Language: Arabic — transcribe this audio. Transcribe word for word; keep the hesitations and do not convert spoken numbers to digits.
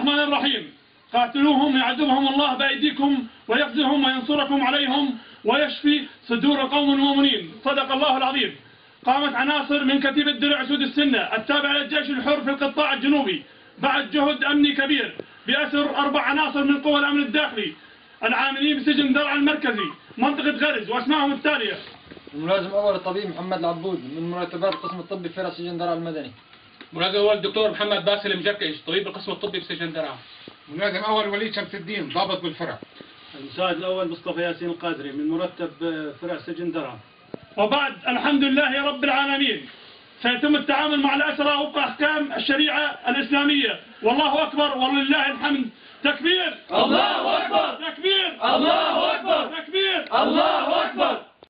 الرحمن الرحيم. قاتلوهم يعذبهم الله بأيديكم ويخزهم وينصركم عليهم ويشفي صدور قوم مؤمنين. صدق الله العظيم. قامت عناصر من كتيبة درع سود السنة التابعة للجيش الحر في القطاع الجنوبي بعد جهد أمني كبير بأسر أربع عناصر من قوى الأمن الداخلي العاملين بسجن درعا المركزي منطقة غرز، وأسمائهم التالية: الملازم الأول الطبيب محمد العبود من مرتبات القسم الطبي فرع سجن درعا المدني. ملازم أول الدكتور محمد باسل مجركش طبيب القسم الطبي بسجن درعا. ملازم أول وليد شمس الدين ضابط بالفرع. المساعد الأول مصطفى ياسين القادري من مرتب فرع سجن درعا. وبعد الحمد لله رب العالمين سيتم التعامل مع الأسرى وفق أحكام الشريعة الإسلامية. والله أكبر ولله الحمد. تكبير! الله أكبر! تكبير! الله أكبر! تكبير! الله أكبر!